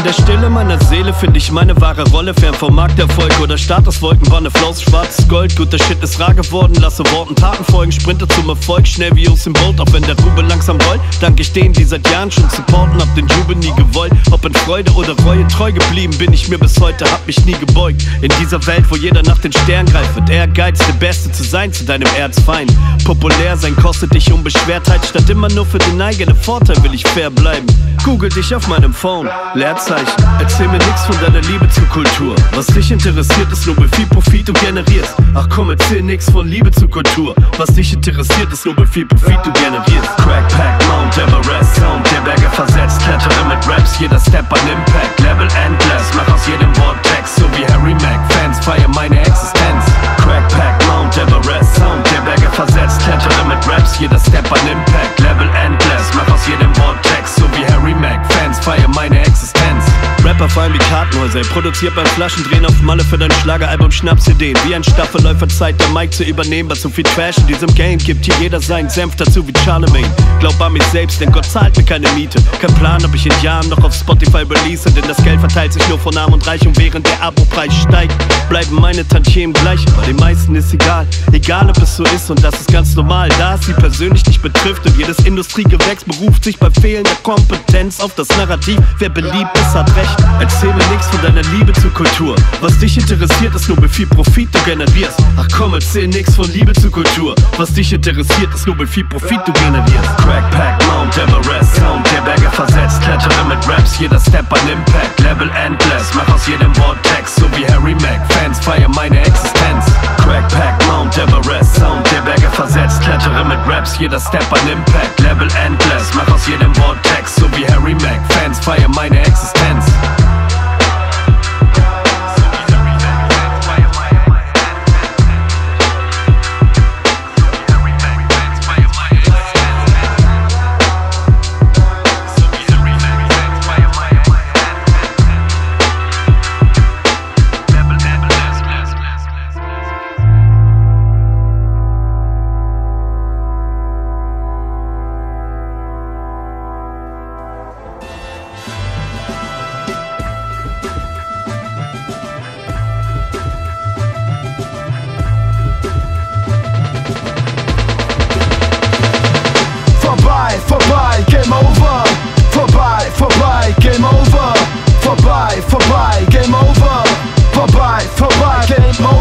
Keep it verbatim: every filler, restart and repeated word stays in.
der Stille meiner Seele finde ich meine wahre Rolle, fern vom Markterfolg oder Statuswolken, Wanne, Flaus, schwarzes Gold. Guter Shit ist rar geworden, lasse Worten Taten folgen, sprinte zum Erfolg, schnell wie aus dem Boot. Auch wenn der Rubel langsam rollt, dank ich denen, die seit Jahren schon supporten, hab den Jubel nie gewollt. Ob in Freude oder Reue treu geblieben, bin ich mir bis heute, hab mich nie gebeugt. In dieser Welt, wo jeder nach den Sternen greift, wird Ehrgeiz der Beste zu sein, zu deinem Erzfeind. Populär sein kostet dich Unbeschwertheit, statt immer nur für den eigenen Vorteil will ich fair bleiben. Google dich auf meinem Phone, Leerzeichen. Erzähl mir nix von deiner Liebe zur Kultur. Was dich interessiert, ist nur, wie viel Profit du generierst. Ach komm, erzähl nix von Liebe zur Kultur. Was dich interessiert, ist nur, wie viel Profit du generierst. Krekpek, Mount Everest, Sound der Berge versetzt. Klettere mit Raps, jeder Step an Impact. Level endless, mach aus jedem Wort Text. So wie Harry Mack, Fans feiern meine Existenz. Krekpek, Mount Everest, Sound der Berge versetzt. Klettere mit Raps, jeder Step an Impact. Level endless, mach aus jedem Wort Text. So wie Harry Mack, Fans feiern meine Existenz. Rapper fallen wie Kartenhäuser, produziert beim Flaschendrehen auf Malle für dein Schlageralbum Schnapsideen. Wie ein Staffelläufer Zeit, der Mic zu übernehmen, was so viel Trash in diesem Game gibt. Hier jeder seinen Senf dazu wie Charlemagne. Glaub an mich selbst, denn Gott zahlt mir keine Miete. Kein Plan, ob ich in Jahren noch auf Spotify release, denn das Geld verteilt sich nur von Arm und Reich. Und während der Abo-Preis steigt, bleiben meine Tantiemen gleich. Aber den meisten ist egal, egal ob es so ist, und das ist ganz normal, da es sie persönlich nicht betrifft. Und jedes Industriegewächs beruft sich bei fehlender Kompetenz auf das Narrativ. Wer beliebt ist, hat recht. Erzähl mir nix von deiner Liebe zur Kultur. Was dich interessiert, ist nur, wie viel Profit du generierst. Ach komm, erzähl nix von Liebe zur Kultur. Was dich interessiert, ist nur, wie viel Profit du generierst. Krekpek, Mount Everest, Sound der Berge versetzt. Klettere mit Raps, jeder Step an Impact. Level endless, mach aus jedem Wort Text. So wie Harry Mack, Fans feiern meine Existenz. Krekpek, Mount Everest, Sound der Berge versetzt. Klettere mit Raps, jeder Step an Impact. Level endless, mach aus jedem Wort Text. So wie Harry Mack, Fans feiern meine Existenz. Vorbei, Game Over. Vorbei, vorbei, Game Over. Vorbei, vorbei, Game Over. Vorbei, vorbei, Game Over.